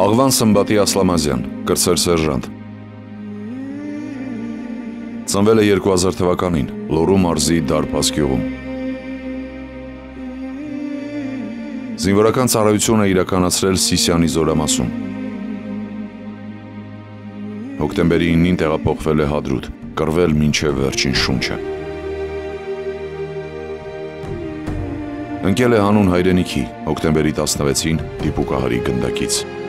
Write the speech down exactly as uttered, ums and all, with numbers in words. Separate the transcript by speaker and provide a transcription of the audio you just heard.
Speaker 1: Աղվան Սմբատի Ասլամազյան, կրտսեր սերժանտ։ Ծնվել է երկու հազար թվականին Լոռու մարզի Դարպաս գյուղում։ Զինվորական ծառայություն է իրականացրել Սիսիանի զորամասում։ Հոկտեմբերի իննին տեղափոխվել է Հադրութ, կռվել մինչև վերջին շունչը։ Ընկել է հանուն հայրենիքի հոկտեմբերի տասնվեցին դիպուկահարի գնդակից։